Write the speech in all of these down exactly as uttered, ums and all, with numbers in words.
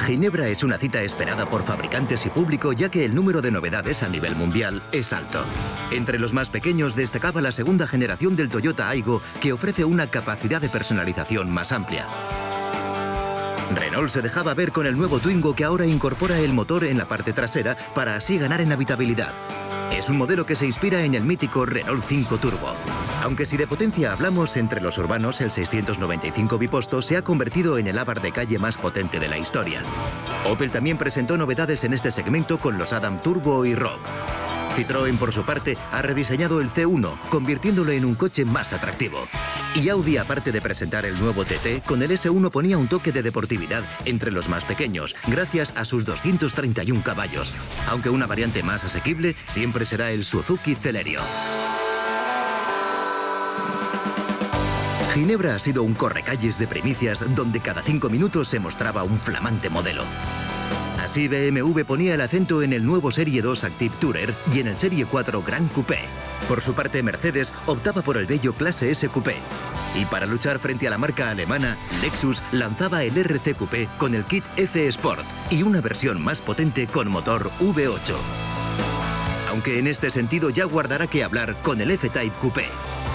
Ginebra es una cita esperada por fabricantes y público, ya que el número de novedades a nivel mundial es alto. Entre los más pequeños destacaba la segunda generación del Toyota Aygo, que ofrece una capacidad de personalización más amplia. Renault se dejaba ver con el nuevo Twingo, que ahora incorpora el motor en la parte trasera para así ganar en habitabilidad. Es un modelo que se inspira en el mítico Renault cinco Turbo. Aunque si de potencia hablamos, entre los urbanos el seiscientos noventa y cinco biposto se ha convertido en el Abarth de calle más potente de la historia. Opel también presentó novedades en este segmento con los Adam Turbo y Rogue. Citroën, por su parte, ha rediseñado el C uno, convirtiéndolo en un coche más atractivo. Y Audi, aparte de presentar el nuevo T T, con el S uno ponía un toque de deportividad entre los más pequeños, gracias a sus doscientos treinta y uno caballos. Aunque una variante más asequible siempre será el Suzuki Celerio. Ginebra ha sido un correcalles de primicias donde cada cinco minutos se mostraba un flamante modelo. Así B M W ponía el acento en el nuevo Serie dos Active Tourer y en el Serie cuatro Gran Coupé. Por su parte, Mercedes optaba por el bello Clase S Coupé. Y para luchar frente a la marca alemana, Lexus lanzaba el R C Coupé con el kit F Sport y una versión más potente con motor V ocho. Aunque en este sentido Jaguar dará que hablar con el F-Type Coupé.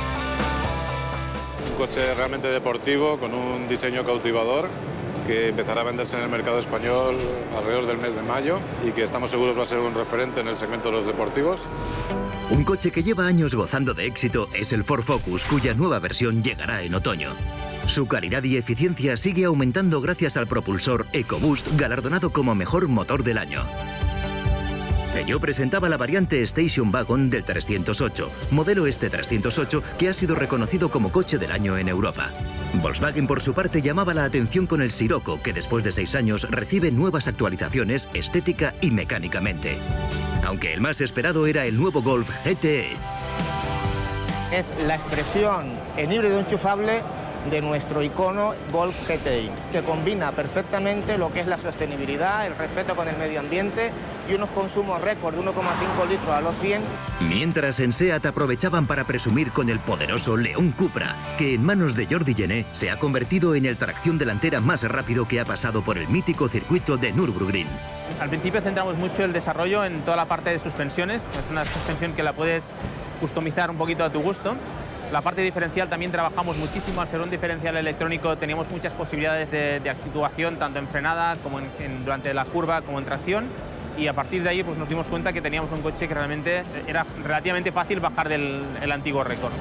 Un coche realmente deportivo, con un diseño cautivador, que empezará a venderse en el mercado español alrededor del mes de mayo y que estamos seguros va a ser un referente en el segmento de los deportivos. Un coche que lleva años gozando de éxito es el Ford Focus, cuya nueva versión llegará en otoño. Su calidad y eficiencia sigue aumentando gracias al propulsor EcoBoost, galardonado como mejor motor del año. Peugeot presentaba la variante Station Wagon del trescientos ocho, modelo este trescientos ocho que ha sido reconocido como coche del año en Europa. Volkswagen, por su parte, llamaba la atención con el Sirocco, que después de seis años recibe nuevas actualizaciones estética y mecánicamente. Aunque el más esperado era el nuevo Golf G T E. Es la expresión en híbrido enchufable de nuestro icono Golf G T I, que combina perfectamente lo que es la sostenibilidad, el respeto con el medio ambiente y unos consumos récord de uno coma cinco litros a los cien. Mientras en SEAT aprovechaban para presumir con el poderoso León Cupra, que en manos de Jordi Gené se ha convertido en el tracción delantera más rápido que ha pasado por el mítico circuito de Nürburgring. Al principio centramos mucho el desarrollo en toda la parte de suspensiones. Es una suspensión que la puedes customizar un poquito a tu gusto. La parte diferencial también trabajamos muchísimo. Al ser un diferencial electrónico teníamos muchas posibilidades de, de actuación, tanto en frenada como en, en, durante la curva como en tracción. Y a partir de ahí pues, nos dimos cuenta que teníamos un coche que realmente era relativamente fácil bajar del el antiguo récord.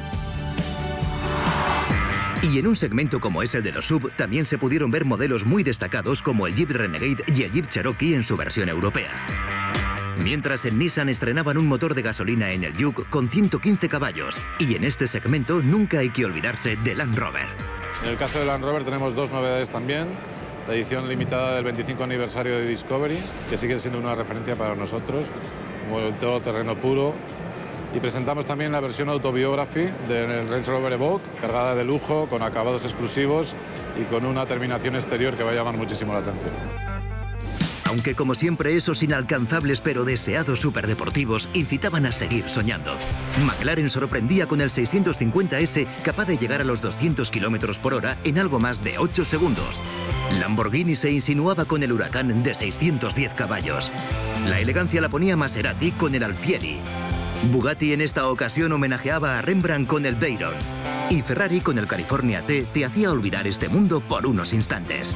Y en un segmento como es el de los S U V, también se pudieron ver modelos muy destacados como el Jeep Renegade y el Jeep Cherokee en su versión europea. Mientras en Nissan estrenaban un motor de gasolina en el Juke con ciento quince caballos. Y en este segmento nunca hay que olvidarse de Land Rover. En el caso de Land Rover tenemos dos novedades también. La edición limitada del veinticinco aniversario de Discovery, que sigue siendo una referencia para nosotros, como el todoterreno puro. Y presentamos también la versión Autobiography del Range Rover Evoque, cargada de lujo, con acabados exclusivos y con una terminación exterior que va a llamar muchísimo la atención. Aunque como siempre esos inalcanzables pero deseados superdeportivos incitaban a seguir soñando. McLaren sorprendía con el seiscientos cincuenta ese, capaz de llegar a los doscientos kilómetros por hora en algo más de ocho segundos. Lamborghini se insinuaba con el Huracán de seiscientos diez caballos. La elegancia la ponía Maserati con el Alfieri. Bugatti en esta ocasión homenajeaba a Rembrandt con el Veyron. Y Ferrari con el California T te hacía olvidar este mundo por unos instantes.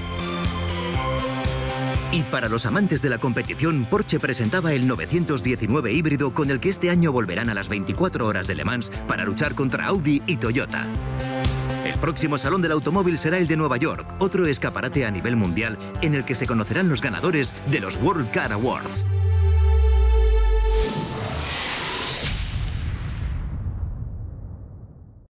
Y para los amantes de la competición, Porsche presentaba el novecientos diecinueve híbrido con el que este año volverán a las veinticuatro horas de Le Mans para luchar contra Audi y Toyota. El próximo Salón del Automóvil será el de Nueva York, otro escaparate a nivel mundial en el que se conocerán los ganadores de los World Car Awards.